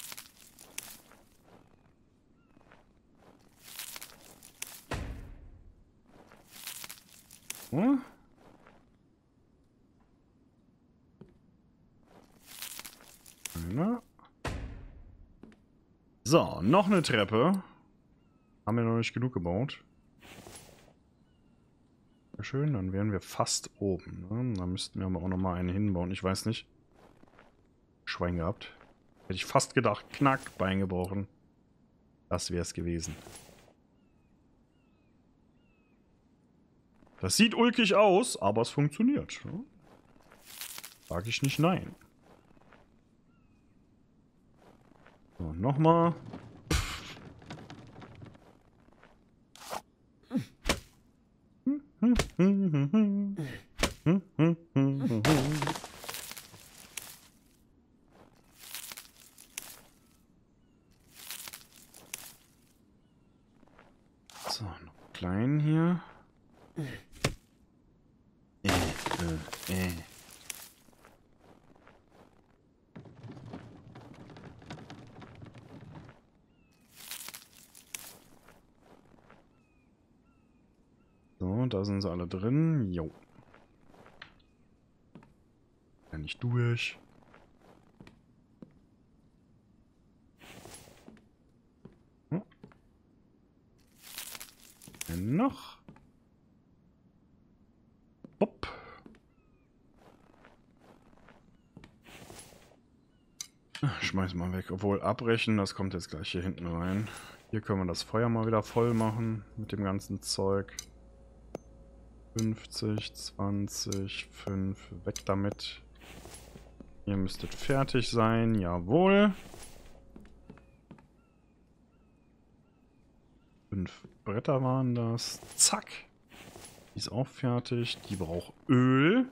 Hm? Na. So, noch eine Treppe. Haben wir noch nicht genug gebaut. Sehr schön, dann wären wir fast oben. Ne? Da müssten wir aber auch noch mal einen hinbauen. Ich weiß nicht. Schwein gehabt. Hätte ich fast gedacht, knack, Bein gebrochen. Das wäre es gewesen. Das sieht ulkig aus, aber es funktioniert. Ne? Sag ich nicht nein. So, nochmal. So, noch klein hier. So, da sind sie alle drin. Jo. Ja, nicht durch. Hm. Noch. Hopp. Schmeiß mal weg. Obwohl abbrechen, das kommt jetzt gleich hier hinten rein. Hier können wir das Feuer mal wieder voll machen mit dem ganzen Zeug. 50, 20, 5, weg damit. Ihr müsstet fertig sein, jawohl. 5 Bretter waren das. Zack. Die ist auch fertig. Die braucht Öl.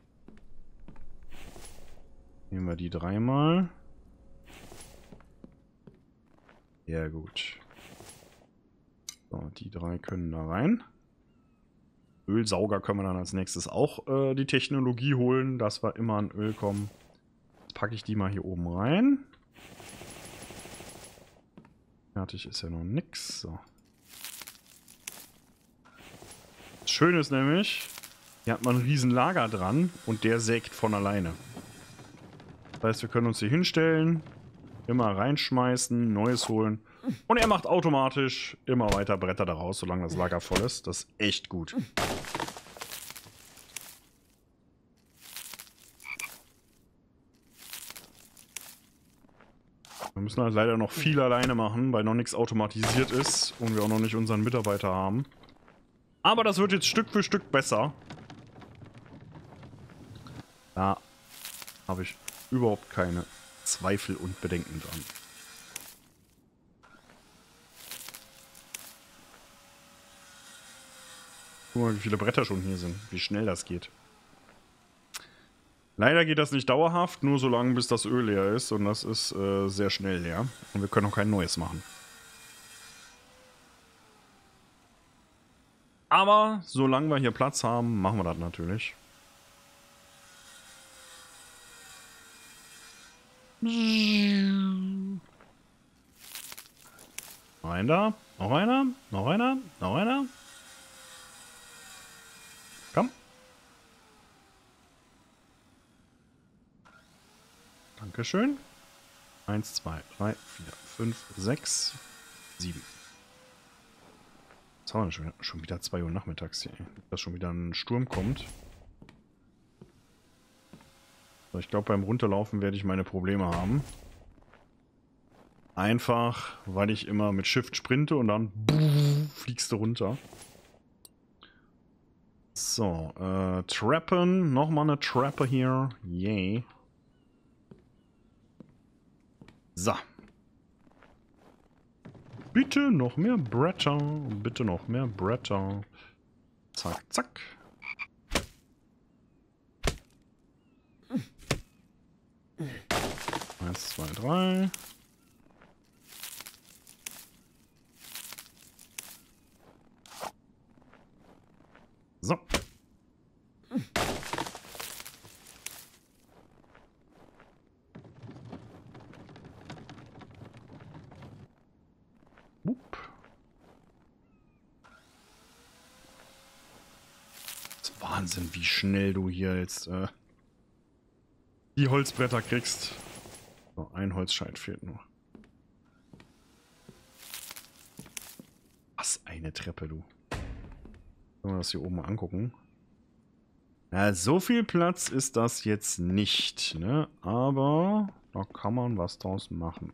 Nehmen wir die 3 mal. Sehr gut. So, die 3 können da rein. Ölsauger können wir dann als nächstes auch die Technologie holen, dass wir immer an Öl kommen. Jetzt packe ich die mal hier oben rein. Fertig ist ja noch nix. So. Das Schöne ist nämlich, hier hat man ein riesen Lager dran und der sägt von alleine. Das heißt, wir können uns hier hinstellen, immer reinschmeißen, Neues holen. Und er macht automatisch immer weiter Bretter daraus, solange das Lager voll ist. Das ist echt gut. Wir müssen halt leider noch viel alleine machen, weil noch nichts automatisiert ist und wir auch noch nicht unseren Mitarbeiter haben. Aber das wird jetzt Stück für Stück besser. Da habe ich überhaupt keine Zweifel und Bedenken dran. Guck mal, wie viele Bretter schon hier sind, wie schnell das geht. Leider geht das nicht dauerhaft, nur so lange, bis das Öl leer ist. Und das ist sehr schnell leer. Und wir können auch kein neues machen. Aber solange wir hier Platz haben, machen wir das natürlich. Rein da. Noch einer. Noch einer. Noch einer. Komm. Dankeschön. 1, 2, 3, 4, 5, 6, 7. Jetzt haben wir schon wieder 2 Uhr nachmittags hier. Dass schon wieder ein Sturm kommt. So, ich glaube, beim Runterlaufen werde ich meine Probleme haben. Einfach, weil ich immer mit Shift sprinte und dann fliegst du runter. So, Trappen. Nochmal eine Trappe hier. Yay. So. Bitte noch mehr Bretter. Bitte noch mehr Bretter. Zack, zack. Eins, zwei, drei. So. Wupp. Das ist Wahnsinn, wie schnell du hier jetzt die Holzbretter kriegst. So, ein Holzscheit fehlt noch. Was eine Treppe, du. Wenn wir das hier oben mal angucken. Ja, so viel Platz ist das jetzt nicht, ne? Aber da kann man was draus machen.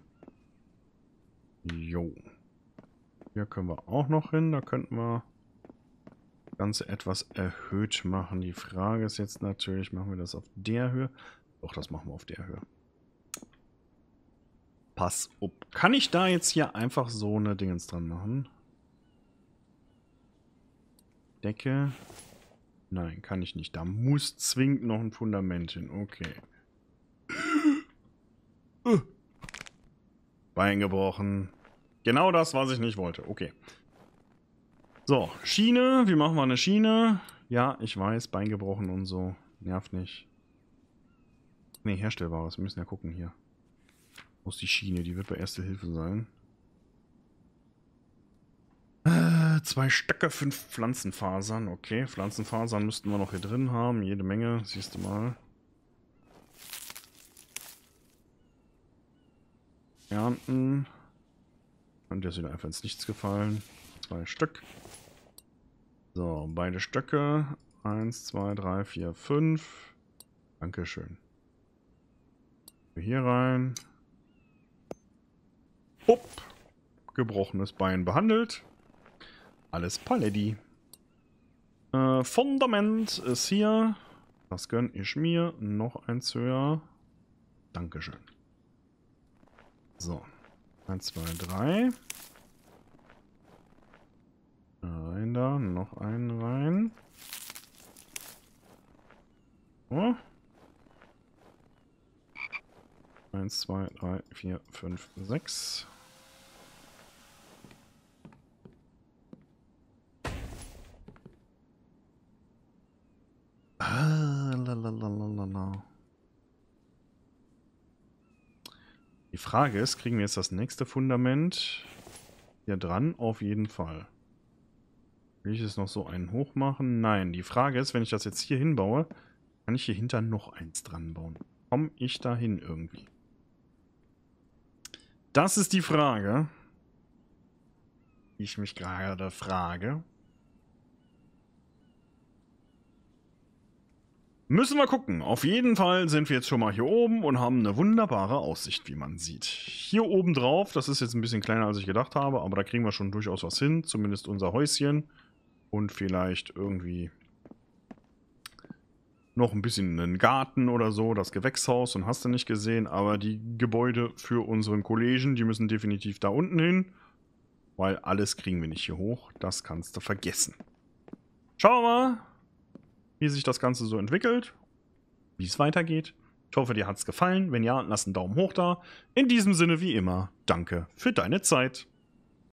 Jo. Hier können wir auch noch hin. Da könnten wir das Ganze etwas erhöht machen. Die Frage ist jetzt natürlich, machen wir das auf der Höhe? Doch, das machen wir auf der Höhe. Pass auf. Kann ich da jetzt hier einfach so eine Dingens dran machen? Decke. Nein, kann ich nicht. Da muss zwingend noch ein Fundament hin. Okay. Bein gebrochen. Genau das, was ich nicht wollte. Okay. So, Schiene. Wie machen wir eine Schiene? Ja, ich weiß, Bein gebrochen und so. Nervt nicht. Ne, herstellbares. Wir müssen ja gucken hier. Wo ist die Schiene? Die wird bei Erste Hilfe sein. 2 Stöcke, 5 Pflanzenfasern. Okay, Pflanzenfasern müssten wir noch hier drin haben. Jede Menge, siehst du mal. Ernten. Und der ist wieder einfach ins Nichts gefallen. 2 Stück. So, beide Stöcke. 1, 2, 3, 4, 5. Dankeschön. Hier rein. Hopp. Gebrochenes Bein behandelt. Alles Paletti. Fundament ist hier. Das gönn ich mir. Noch eins höher. Dankeschön. So. 1, 2, 3. Rein da. Noch einen rein. Oh. 1, 2, 3, 4, 5, 6. Die Frage ist, kriegen wir jetzt das nächste Fundament hier dran? Auf jeden Fall. Will ich jetzt noch so einen hoch machen? Nein. Die Frage ist, wenn ich das jetzt hier hinbaue, kann ich hier hinter noch eins dran bauen? Komme ich da hin irgendwie? Das ist die Frage, die ich mich gerade frage. Müssen wir gucken. Auf jeden Fall sind wir jetzt schon mal hier oben und haben eine wunderbare Aussicht, wie man sieht. Hier oben drauf, das ist jetzt ein bisschen kleiner, als ich gedacht habe, aber da kriegen wir schon durchaus was hin. Zumindest unser Häuschen. Und vielleicht irgendwie noch ein bisschen einen Garten oder so, das Gewächshaus und hast du nicht gesehen. Aber die Gebäude für unseren Kollegen, die müssen definitiv da unten hin. Weil alles kriegen wir nicht hier hoch. Das kannst du vergessen. Schauen wir mal, wie sich das Ganze so entwickelt, wie es weitergeht. Ich hoffe, dir hat es gefallen. Wenn ja, lass einen Daumen hoch da. In diesem Sinne wie immer, danke für deine Zeit.